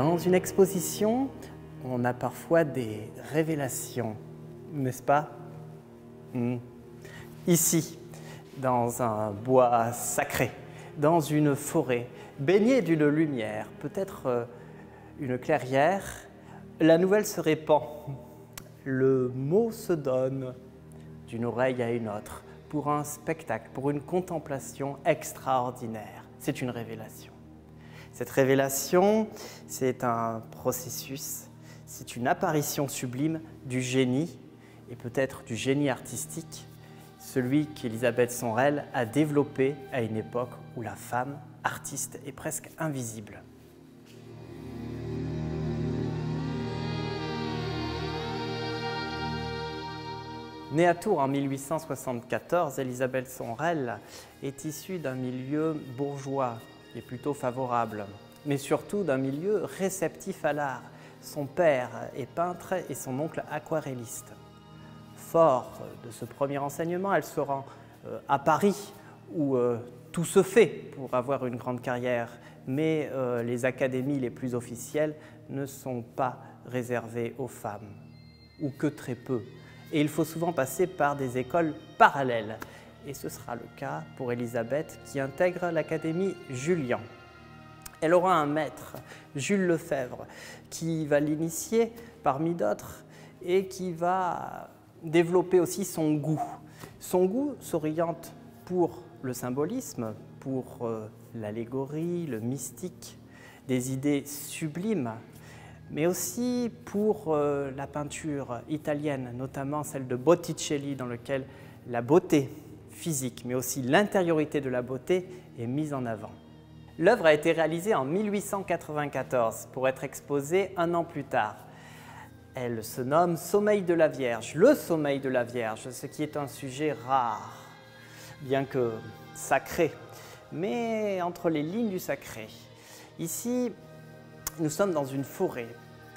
Dans une exposition, on a parfois des révélations, n'est-ce pas? Ici, dans un bois sacré, dans une forêt, baignée d'une lumière, peut-être une clairière, la nouvelle se répand. Le mot se donne d'une oreille à une autre pour un spectacle, pour une contemplation extraordinaire. C'est une révélation. Cette révélation, c'est un processus, c'est une apparition sublime du génie, et peut-être du génie artistique, celui qu'Élisabeth Sonrel a développé à une époque où la femme artiste est presque invisible. Née à Tours en 1874, Élisabeth Sonrel est issue d'un milieu bourgeois et plutôt favorable, mais surtout d'un milieu réceptif à l'art. Son père est peintre et son oncle aquarelliste. Fort de ce premier enseignement, elle se rend à Paris où tout se fait pour avoir une grande carrière, mais les académies les plus officielles ne sont pas réservées aux femmes, ou que très peu. Et il faut souvent passer par des écoles parallèles. Et ce sera le cas pour Élisabeth qui intègre l'Académie Julian. Elle aura un maître, Jules Lefebvre, qui va l'initier parmi d'autres et qui va développer aussi son goût. Son goût s'oriente pour le symbolisme, pour l'allégorie, le mystique, des idées sublimes, mais aussi pour la peinture italienne, notamment celle de Botticelli, dans laquelle la beauté physique, mais aussi l'intériorité de la beauté est mise en avant. L'œuvre a été réalisée en 1894 pour être exposée un an plus tard. Elle se nomme « Sommeil de la Vierge », le sommeil de la Vierge, ce qui est un sujet rare, bien que sacré, mais entre les lignes du sacré. Ici, nous sommes dans une forêt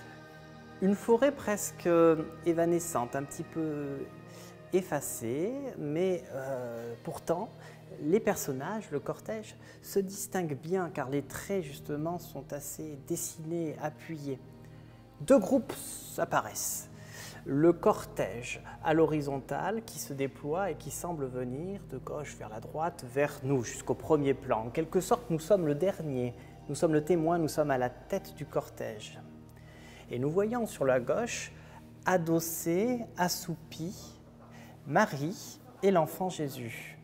presque évanescente, un petit peu effacée, mais pourtant, les personnages, le cortège, se distinguent bien car les traits justement sont assez dessinés, appuyés. Deux groupes apparaissent. Le cortège à l'horizontale qui se déploie et qui semble venir de gauche vers la droite, vers nous, jusqu'au premier plan. En quelque sorte, nous sommes le dernier, nous sommes le témoin, nous sommes à la tête du cortège. Et nous voyons sur la gauche, adossés, assoupis, Marie et l'enfant Jésus.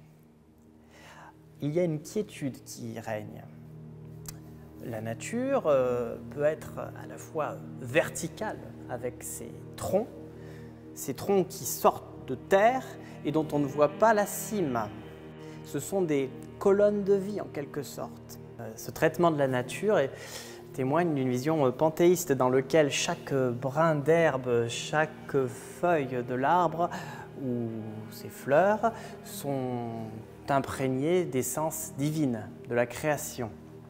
Il y a une quiétude qui règne. La nature peut être à la fois verticale avec ses troncs qui sortent de terre et dont on ne voit pas la cime. Ce sont des colonnes de vie en quelque sorte. Ce traitement de la nature témoigne d'une vision panthéiste dans laquelle chaque brin d'herbe, chaque feuille de l'arbre ou ses fleurs sont imprégnées d'essence divine, de la création.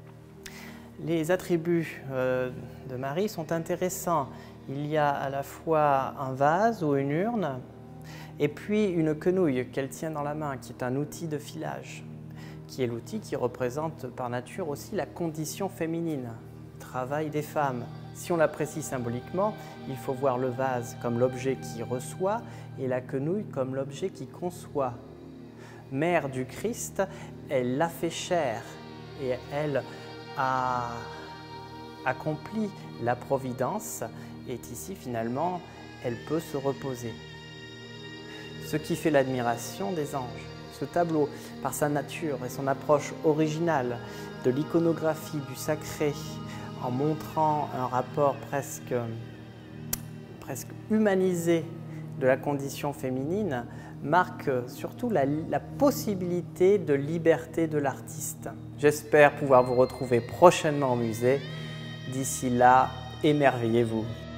Les attributs de Marie sont intéressants. Il y a à la fois un vase ou une urne et puis une quenouille qu'elle tient dans la main, qui est un outil de filage, qui est l'outil qui représente par nature aussi la condition féminine, le travail des femmes. Si on l'apprécie symboliquement, il faut voir le vase comme l'objet qui reçoit et la quenouille comme l'objet qui conçoit. Mère du Christ, elle l'a fait chair et elle a accompli la providence et ici finalement elle peut se reposer. Ce qui fait l'admiration des anges. Ce tableau, par sa nature et son approche originale de l'iconographie du sacré, en montrant un rapport presque humanisé de la condition féminine, marque surtout la possibilité de liberté de l'artiste. J'espère pouvoir vous retrouver prochainement au musée. D'ici là, émerveillez-vous.